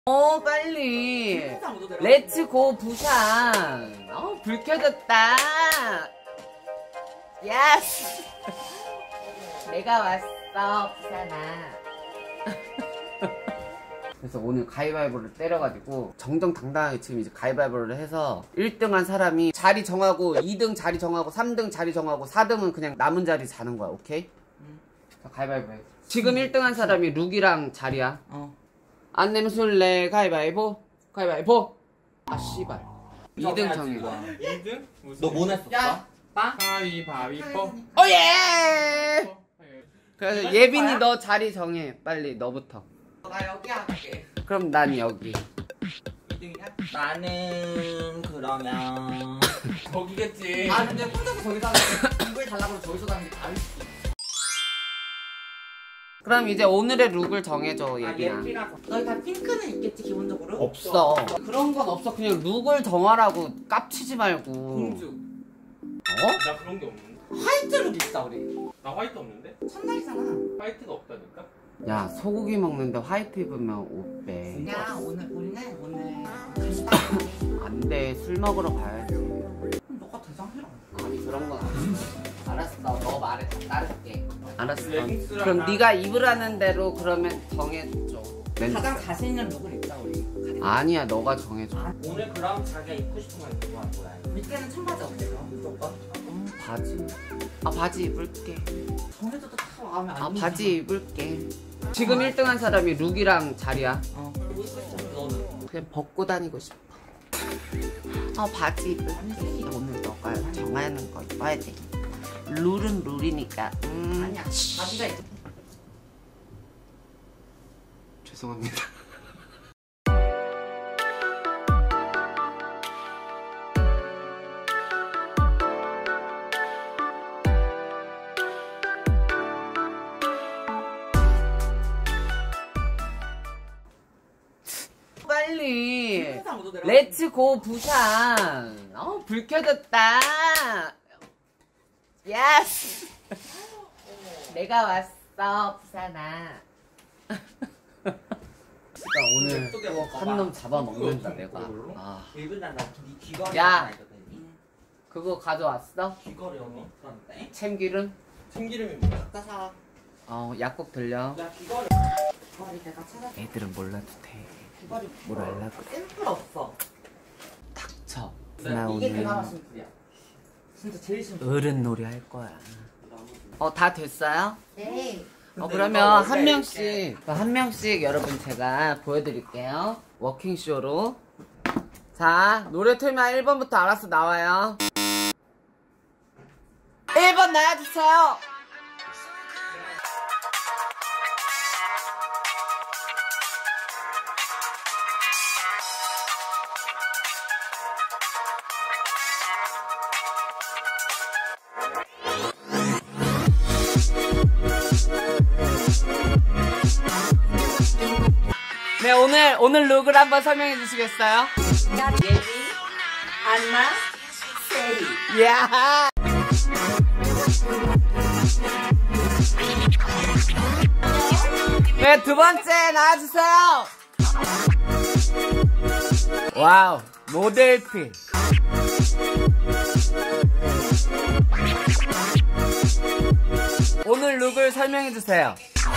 빨리. 렛츠고 부산. 불 켜졌다. 예스. 내가 왔어, 부산아. 그래서 오늘 가위바위보를 때려가지고 정정당당하게 지금 이제 가위바위보를 해서 1등 한 사람이 자리 정하고 2등 자리 정하고 3등 자리 정하고 4등은 그냥 남은 자리 자는 거야. 오케이? 자, 가위바위보 해. 지금 1등 한 사람이 룩이랑 자리야. 안 내면 술래. 가위바위보. 가위바위보. 아 씨발 2등 정해. 2등? 너 뭐 냈었어? 야, 빵? 가위바위보. 오예! 그래서 예빈이 너 자리 정해. 빨리 너부터. 나 여기 할게. 그럼 난 여기. 2등이야? 나는 그러면 거기겠지. 아 근데 혼자서 저기서 하는데 이걸 달라고 해서 저기서 하는 게 다를 수 있어. 그럼 이제 오늘의 룩을 정해줘, 예빈아. 예쁘라고. 너희 다 핑크는 있겠지 기본적으로? 없어. 그런 건 없어. 그냥 룩을 정하라고. 깝치지 말고. 공주. 나 그런 게 없는데. 화이트 룩 있어 우리. 나 화이트 없는데? 첫날이잖아. 화이트가 없다니까? 야, 소고기 먹는데 화이트 입으면 옷 빼. 야 우리는 오늘 안 돼. 술 먹으러 가야지. 너가 대장해라. 아니, 그런 건 아니지. 알았어. 너 말에 다 따를게. 알았어. 레깅스랑 그럼 네가 입으라는 대로 그러면 정해줘. 가장 자신 있는 룩을 입자 우리. 아니야, 너가 정해줘. 오늘 그럼 자기가 입고 싶은 거 입고 갈 거야. 밑에는 청바지 어때 그럼? 무조건? 바지. 아, 바지 입을게. 정해줘도 다 마음에 안 아, 드는 바지 입을게. 지금 1등 한 사람이 룩이랑 자리야. 뭐 입고 싶어 너는? 그냥 벗고 다니고 싶어. 바지 입을게. 오늘 너가 정하는 거 입어야 돼. 룰은 룰이니까. 아니야 바지가 있어. 죄송합니다. 빨리. 렛츠고 부산. 불 켜졌다. 예스. 내가 왔어, 부산아. 진짜 오늘 한 놈 잡아먹는다 내가. 일분간 나 귀걸이 야. 하나 있거든. 그거 가져왔어? 귀걸이 언니? 그런데? 참기름? 참기름이 뭐야? 갖다 사. 약국 들려. 야 귀걸이 내가 찾았어. 애들은 몰라도 돼. 귀걸이 뭘 알라고. 샘플 없어. 닥쳐. 이게 나 오늘 그나마 심플이야. 진짜 제일 심플. 어른 놀이 할 거야. 다 됐어요? 네. 그러면 한 명씩 여러분 제가 보여드릴게요. 워킹쇼로. 자, 노래 틀면 1번부터 알아서 나와요. 1번 나와주세요. 네, 오늘 룩을 한번 설명해 주시겠어요? 예비, 안나, 세리. 야! 네, 두 번째 나와주세요. 와우, 모델필. 오늘 룩을 설명해 주세요.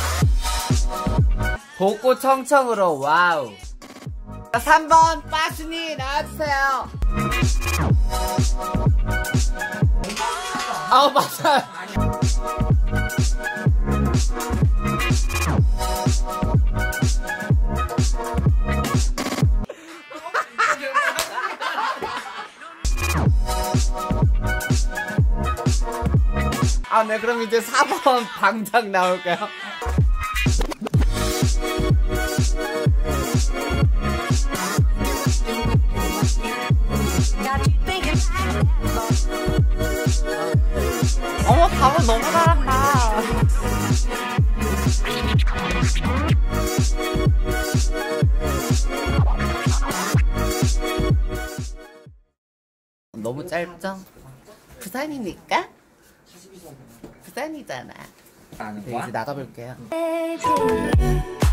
벚꽃 청청으로 와우. 3번 빠순이 나와주세요. 맞아. 네, 그럼 이제 4번 방장 나올까요? 어머, 답은 너무 잘한다. 너무 짧죠? 부산이니까? 부산이잖아. 네, 이제 나가볼게요.